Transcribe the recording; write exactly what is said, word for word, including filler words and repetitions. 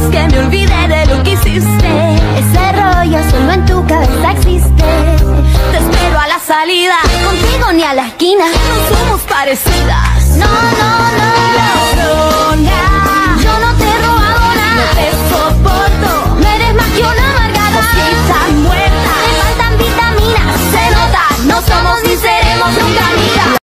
que me olvide de lo que hiciste. Ese rollo solo en tu cabeza existe. Te espero a la salida, contigo ni a la esquina. No somos parecidas. No, no, no.